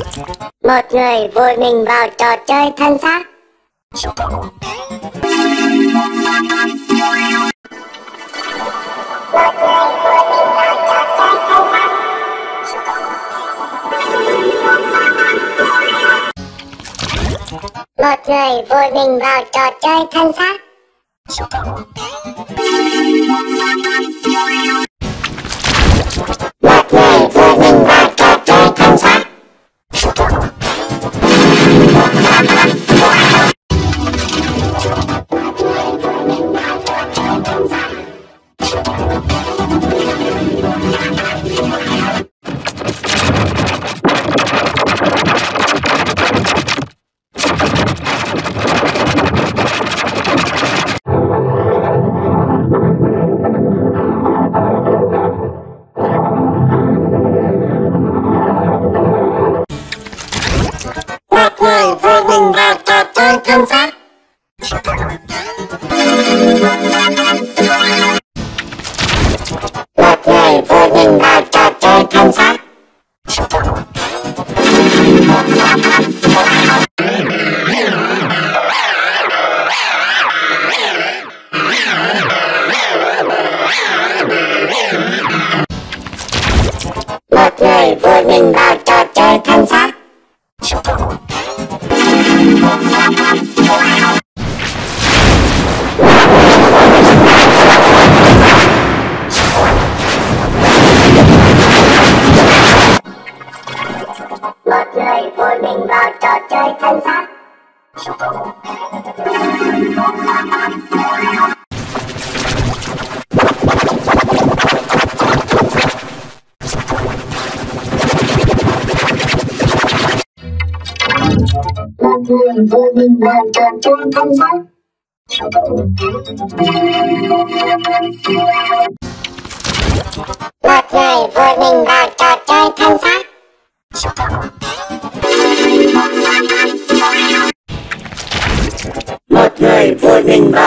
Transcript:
Một người vùi mình vào trò chơi thân xác. Một người vùi mình vào trò chơi thân xác. Một người vùi mình vào trò chơi thân xác. Một người vùi mình vào trò chơi thân xác. Một người vùi mình vào trò chơi thân xác. Một người vùi mình vào trò chơi thân xác. Một người vùi mình vào trò chơi thân xác. Một người vùi mình vào trò chơi thân xác. Một người vùi mình vào trò chơi thân xác. Một người vùi mình